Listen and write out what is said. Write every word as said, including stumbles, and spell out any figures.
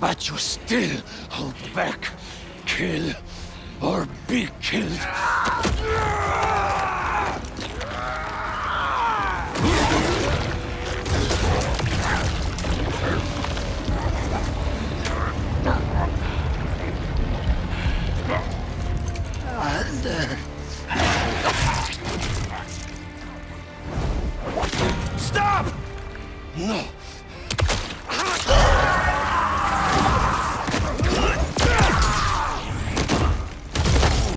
but you still hold back. Kill or be killed. Stop! No.